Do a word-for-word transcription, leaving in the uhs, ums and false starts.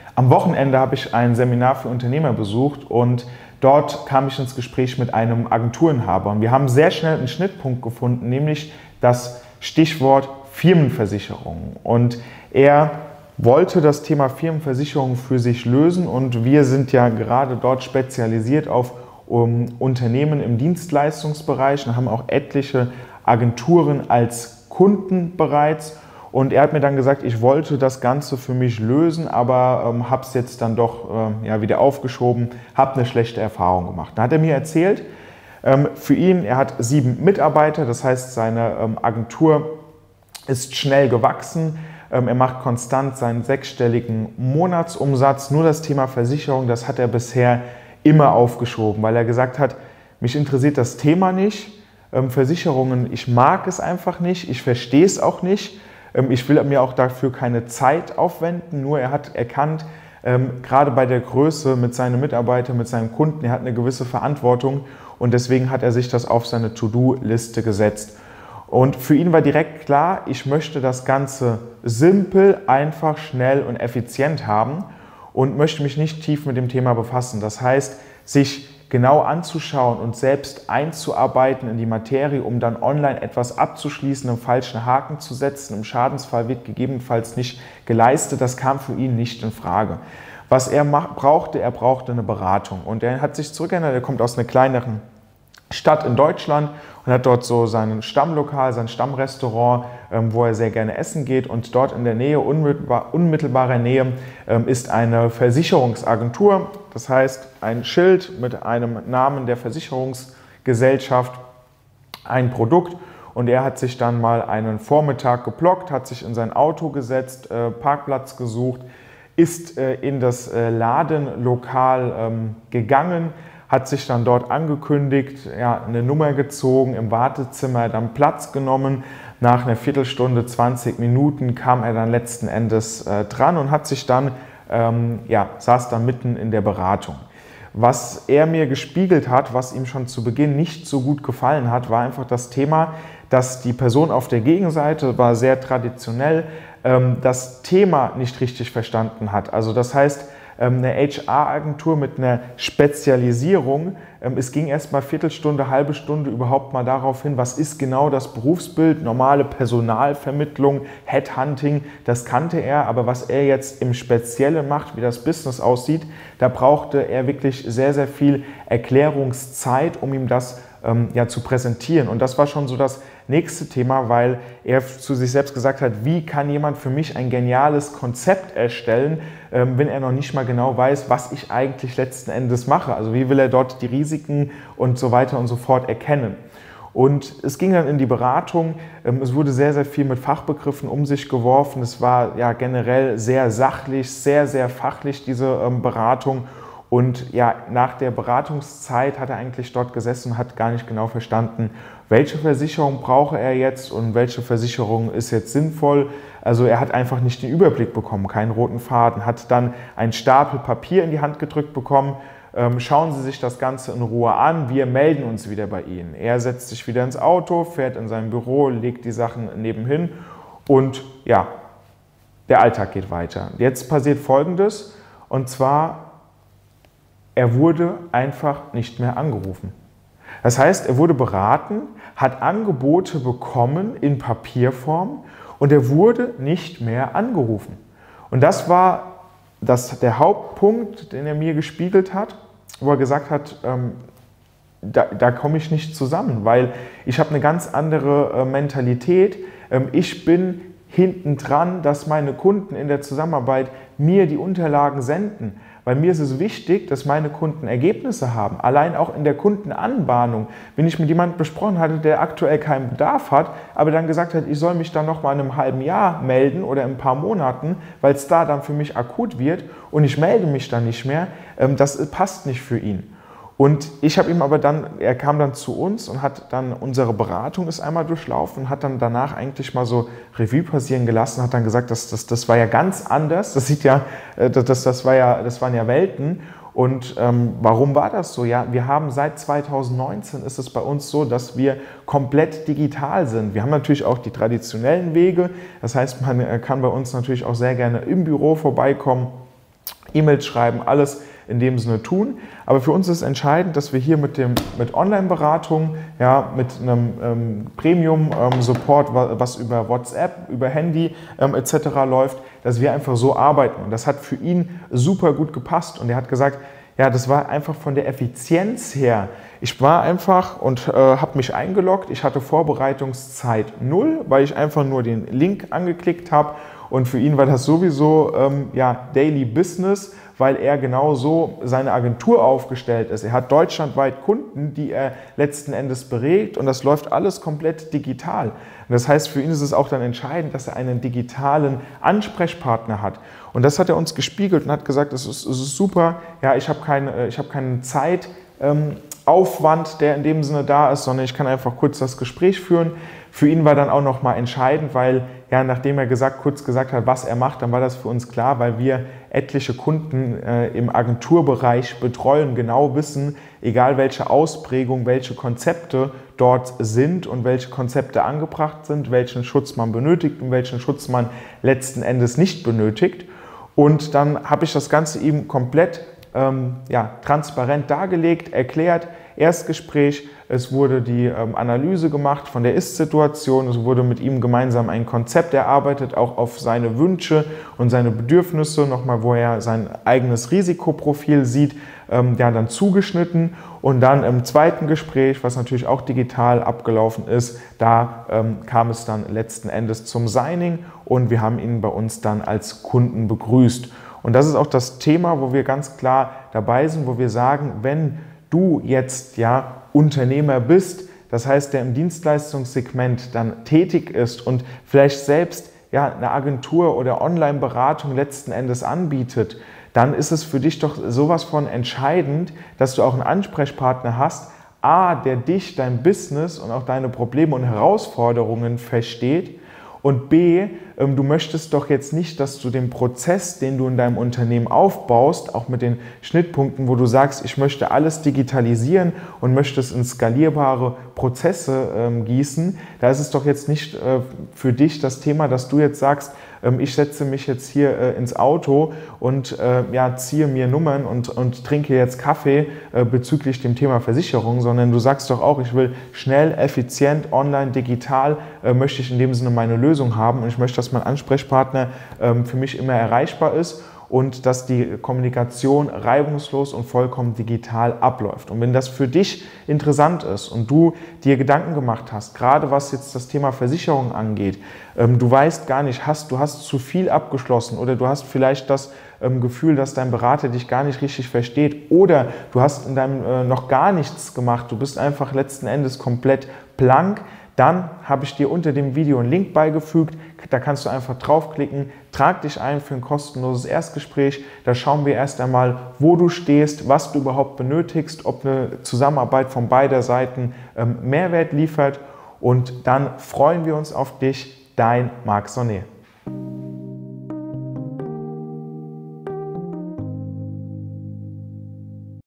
Am Wochenende habe ich ein Seminar für Unternehmer besucht und dort kam ich ins Gespräch mit einem Agenturinhaber. Und wir haben sehr schnell einen Schnittpunkt gefunden, nämlich das Stichwort Firmenversicherung. Und er wollte das Thema Firmenversicherung für sich lösen und wir sind ja gerade dort spezialisiert auf um, Unternehmen im Dienstleistungsbereich und haben auch etliche Agenturen als Kunden bereits. Und er hat mir dann gesagt, ich wollte das Ganze für mich lösen, aber ähm, habe es jetzt dann doch ähm, ja, wieder aufgeschoben, habe eine schlechte Erfahrung gemacht. Dann hat er mir erzählt, ähm, für ihn, er hat sieben Mitarbeiter, das heißt, seine ähm, Agentur ist schnell gewachsen. Ähm, er macht konstant seinen sechsstelligen Monatsumsatz. Nur das Thema Versicherung, das hat er bisher immer aufgeschoben, weil er gesagt hat, mich interessiert das Thema nicht. Ähm, Versicherungen, ich mag es einfach nicht, ich verstehe es auch nicht. Ich will mir auch dafür keine Zeit aufwenden, nur er hat erkannt, ähm, gerade bei der Größe mit seinen Mitarbeitern, mit seinen Kunden, er hat eine gewisse Verantwortung und deswegen hat er sich das auf seine To-Do-Liste gesetzt. Und für ihn war direkt klar, ich möchte das Ganze simpel, einfach, schnell und effizient haben und möchte mich nicht tief mit dem Thema befassen. Das heißt, sich genau anzuschauen und selbst einzuarbeiten in die Materie, um dann online etwas abzuschließen, einen falschen Haken zu setzen. Im Schadensfall wird gegebenenfalls nicht geleistet. Das kam für ihn nicht in Frage. Was er brauchte, er brauchte eine Beratung. Und er hat sich zurückerinnert, er kommt aus einer kleineren Stadt in Deutschland und hat dort so sein Stammlokal, sein Stammrestaurant, ähm, wo er sehr gerne essen geht. Und dort in der Nähe, unmittelbar, unmittelbarer Nähe, ähm, ist eine Versicherungsagentur. Das heißt, ein Schild mit einem Namen der Versicherungsgesellschaft, ein Produkt. Und er hat sich dann mal einen Vormittag geblockt, hat sich in sein Auto gesetzt, äh, Parkplatz gesucht, ist äh, in das äh, Ladenlokal ähm, gegangen, hat sich dann dort angekündigt, ja, eine Nummer gezogen, im Wartezimmer dann Platz genommen. Nach einer Viertelstunde, zwanzig Minuten kam er dann letzten Endes äh, dran und hat sich dann, ähm, ja, saß dann mitten in der Beratung. Was er mir gespiegelt hat, was ihm schon zu Beginn nicht so gut gefallen hat, war einfach das Thema, dass die Person auf der Gegenseite war sehr traditionell, ähm, das Thema nicht richtig verstanden hat. Also das heißt, eine H R-Agentur mit einer Spezialisierung. Es ging erst mal Viertelstunde, halbe Stunde überhaupt mal darauf hin, was ist genau das Berufsbild, normale Personalvermittlung, Headhunting, das kannte er, aber was er jetzt im Speziellen macht, wie das Business aussieht, da brauchte er wirklich sehr, sehr viel Erklärungszeit, um ihm das ähm, ja, zu präsentieren. Und das war schon so das nächste Thema, weil er zu sich selbst gesagt hat, wie kann jemand für mich ein geniales Konzept erstellen, ähm, wenn er noch nicht mal genau weiß, was ich eigentlich letzten Endes mache. Also wie will er dort die Risiken und so weiter und so fort erkennen. Und es ging dann in die Beratung, ähm, es wurde sehr, sehr viel mit Fachbegriffen um sich geworfen. Es war ja generell sehr sachlich, sehr, sehr fachlich, diese ähm, Beratung. Und ja, nach der Beratungszeit hat er eigentlich dort gesessen und hat gar nicht genau verstanden, welche Versicherung brauche er jetzt und welche Versicherung ist jetzt sinnvoll. Also er hat einfach nicht den Überblick bekommen, keinen roten Faden, hat dann einen Stapel Papier in die Hand gedrückt bekommen. Ähm, schauen Sie sich das Ganze in Ruhe an, wir melden uns wieder bei Ihnen. Er setzt sich wieder ins Auto, fährt in sein Büro, legt die Sachen nebenhin und ja, der Alltag geht weiter. Jetzt passiert Folgendes, und zwar: Er wurde einfach nicht mehr angerufen. Das heißt, er wurde beraten, hat Angebote bekommen in Papierform und er wurde nicht mehr angerufen. Und das war das, der Hauptpunkt, den er mir gespiegelt hat, wo er gesagt hat, ähm, da, da komme ich nicht zusammen, weil ich habe eine ganz andere äh, Mentalität. Ähm, ich bin hinten dran, dass meine Kunden in der Zusammenarbeit mir die Unterlagen senden. Weil mir ist es wichtig, dass meine Kunden Ergebnisse haben. Allein auch in der Kundenanbahnung. Wenn ich mit jemandem besprochen hatte, der aktuell keinen Bedarf hat, aber dann gesagt hat, ich soll mich dann noch mal in einem halben Jahr melden oder in ein paar Monaten, weil es da dann für mich akut wird und ich melde mich dann nicht mehr, das passt nicht für ihn. Und ich habe ihm aber dann, er kam dann zu uns und hat dann, unsere Beratung ist einmal durchlaufen und hat dann danach eigentlich mal so Revue passieren gelassen, hat dann gesagt, das, das, das war ja ganz anders, das sieht ja, das, das, war ja, das waren ja Welten. Und ähm, warum war das so? Ja, wir haben seit zweitausendneunzehn ist es bei uns so, dass wir komplett digital sind. Wir haben natürlich auch die traditionellen Wege, das heißt, man kann bei uns natürlich auch sehr gerne im Büro vorbeikommen. E-Mails schreiben, alles in dem Sinne tun. Aber für uns ist entscheidend, dass wir hier mit, dem, mit Online-Beratung, ja, mit einem ähm, Premium-Support, ähm, was über WhatsApp, über Handy ähm, et cetera läuft, dass wir einfach so arbeiten. Und das hat für ihn super gut gepasst. Und er hat gesagt, ja, das war einfach von der Effizienz her. Ich war einfach und äh, habe mich eingeloggt. Ich hatte Vorbereitungszeit null, weil ich einfach nur den Link angeklickt habe. Und für ihn war das sowieso ähm, ja, Daily Business, weil er genau so seine Agentur aufgestellt ist. Er hat deutschlandweit Kunden, die er letzten Endes berät, und das läuft alles komplett digital. Und das heißt, für ihn ist es auch dann entscheidend, dass er einen digitalen Ansprechpartner hat. Und das hat er uns gespiegelt und hat gesagt, es ist, es ist super, ja, ich habe keine, ich habe keinen Zeitaufwand, der in dem Sinne da ist, sondern ich kann einfach kurz das Gespräch führen. Für ihn war dann auch nochmal entscheidend, weil ja, nachdem er gesagt, kurz gesagt hat, was er macht, dann war das für uns klar, weil wir etliche Kunden äh, im Agenturbereich betreuen, genau wissen, egal welche Ausprägung, welche Konzepte dort sind und welche Konzepte angebracht sind, welchen Schutz man benötigt und welchen Schutz man letzten Endes nicht benötigt. Und dann habe ich das Ganze ihm komplett ähm, ja, transparent dargelegt, erklärt, Erstgespräch, es wurde die ähm, Analyse gemacht von der Ist-Situation, es wurde mit ihm gemeinsam ein Konzept erarbeitet, auch auf seine Wünsche und seine Bedürfnisse, nochmal, wo er sein eigenes Risikoprofil sieht, ähm, ja, dann zugeschnitten. Und dann im zweiten Gespräch, was natürlich auch digital abgelaufen ist, da ähm, kam es dann letzten Endes zum Signing und wir haben ihn bei uns dann als Kunden begrüßt. Und das ist auch das Thema, wo wir ganz klar dabei sind, wo wir sagen, wenn du jetzt ja Unternehmer bist, das heißt, der im Dienstleistungssegment dann tätig ist und vielleicht selbst ja eine Agentur oder Online-Beratung letzten Endes anbietet, dann ist es für dich doch sowas von entscheidend, dass du auch einen Ansprechpartner hast, A, der dich, dein Business und auch deine Probleme und Herausforderungen versteht, und B, ähm, du möchtest doch jetzt nicht, dass du den Prozess, den du in deinem Unternehmen aufbaust, auch mit den Schnittpunkten, wo du sagst, ich möchte alles digitalisieren und möchte es in skalierbare Prozesse ähm, gießen, da ist es doch jetzt nicht äh, für dich das Thema, dass du jetzt sagst, ähm, ich setze mich jetzt hier äh, ins Auto und äh, ja, ziehe mir Nummern und, und trinke jetzt Kaffee äh, bezüglich dem Thema Versicherung, sondern du sagst doch auch, ich will schnell, effizient, online, digital, äh, möchte ich in dem Sinne meine Lösung haben und ich möchte, dass mein Ansprechpartner ähm, für mich immer erreichbar ist und dass die Kommunikation reibungslos und vollkommen digital abläuft. Und wenn das für dich interessant ist und du dir Gedanken gemacht hast, gerade was jetzt das Thema Versicherung angeht, ähm, du weißt gar nicht, hast, du hast zu viel abgeschlossen oder du hast vielleicht das ähm, Gefühl, dass dein Berater dich gar nicht richtig versteht oder du hast in deinem äh, noch gar nichts gemacht, du bist einfach letzten Endes komplett blank, dann habe ich dir unter dem Video einen Link beigefügt, da kannst du einfach draufklicken, trag dich ein für ein kostenloses Erstgespräch, da schauen wir erst einmal, wo du stehst, was du überhaupt benötigst, ob eine Zusammenarbeit von beider Seiten ähm, Mehrwert liefert und dann freuen wir uns auf dich, dein Marc Sonnet.